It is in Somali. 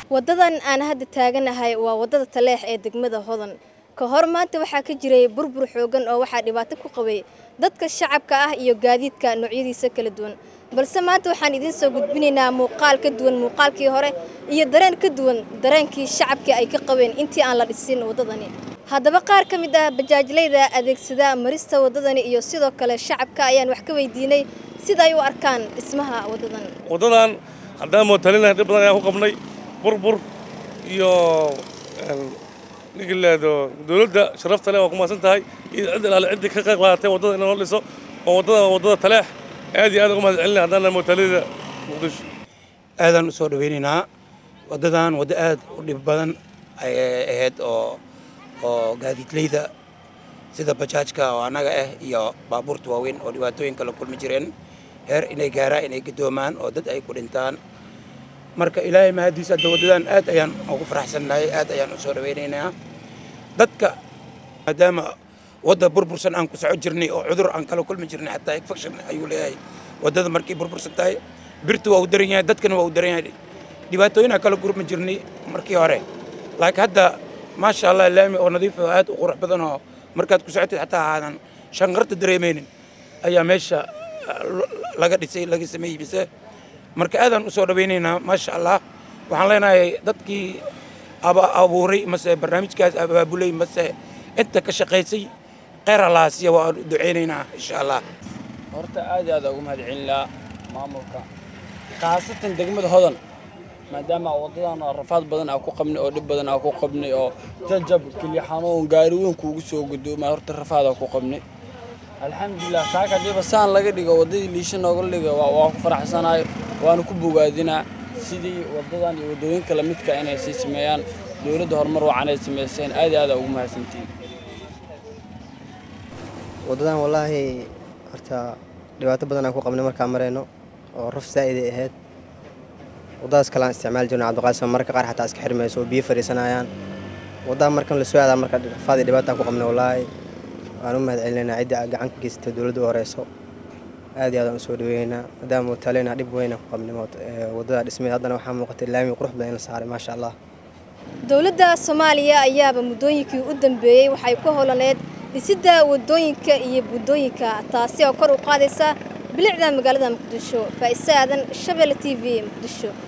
wadadan aan hadda taaganahay waa wadada Taleex ee degmada Hodan ka hor maanta waxa ka jiray burbur xoogan oo waxa dhibaato ku qabay dadka shacabka ah iyo gaadiidka noocyadiisa kala duwan balse maanta waxaan idin soo gudbinaynaa muuqaal ka duwan muuqaalkii hore iyo dareen ka duwan dareenkii shacabka ay ka qabeen intii aan la dhisin wadadani haddaba qaar ka mid ah bajaajleyda adeegsada marista wadadani iyo sidoo kale shacabka ayaan wax ka weydiinay sida ay u arkaan dhismaha wadadan haddaan mootalina dib badan ayaan ku qabnay burbur iyo nigilaado dawladda sharafta leh oo ku maasan tahay cid ilaale cid ka qayb qaadatay wadada in loo dhiso oo wadada Taleex aad iyo aad ugu mahadcelinay haddana mootalida Muqdisho aadan soo dhaweynaynaa wadadan wada aad u dhib badan ay ahayd oo gaadiidleyda sida bajaajka oo anaga iyo baabuurta waaweyn oo dhibaatooyin kala kulmi jireen heer inay gaaraan inay gadoomaan oo dad ay ku dhintaan marka ilaahay mahadiisa wadadan aad ayaan ugu faraxsanahay aad ayaan u soo dhaweynaynaa dadka maadaama wada burbursan aan ku socon jirnay oo cudur aan kala kulmi jirnay xataa infection ayuu leeyahay wadada markii burbursan tahay birtu waa u daran yahay dadkana waa u daran yahay dhibaatooyin kala kulmi jirnay markii hore laakiin hadda ma sha Allah laami oo nadiif ah aad u qurux badan oo markaad ku socotid xataa aadan shanqarta dareemeynin ayaa meesha laga dhisay laga sameeyay bise marka aadan u soo dhaweynaynaa ma sha Allah waxaan leenahay dadkii abuuray mase barnaamijkaas abaabulay mase inta ka shaqeysay khayr Allah siiyo waa duceynaynaa insha Allah horta aad ugu mahadcelinaa maamulka qaasatan degmada Hodan maadaama wadadan rafaad badan aan ku qabnay oo dib badan aan ku qabnay oo jajab kaliya xanuun gaari weyn kuugu soo gudoomay horta rafaad aan ku qabnay alxamdulillah saaka diba saan laga dhigo wadadii liisha nooga dhigo waa ku faraxsanahay waana ku bogaadinaa sidii wadadan iyo wadooyinka la midka inay si sameeyaan dawladda horumar wacan ay sameeyeen aad ugu mahadsantiin wadadan wallahi horta dhibaato badan aan ku qabnay markaan mareyno oo raf saa'id ah ahayd wadadaas kala isticmaal jirnay Cabdiqaasim marka qaar xataa iska xirmayso biyo fariisanayaan wadada markan la soo aadaa marka rafaad dhibaato aan ku qabnay wallahi waan u mahadcelinaynaa cidda gacan ka geystay dawladda horeyso aad iyo aad aan soo dhaweynaa maadaama mootalina dhib weyn ku qabnay wadada dhismadeeda haddana waxaa muuqatay laami qurux badan in la saaray ma sha Allah dawladda Soomaaliya ayaaba muddooyinkii u dambeeyay waxay ku holaneed dhisidda wadooyinka iyo buddooyinka taasi oo kor u qaadaysa bilicda magaalada Muqdisho Faaiisa Aadan Shabeelle TV Muqdisho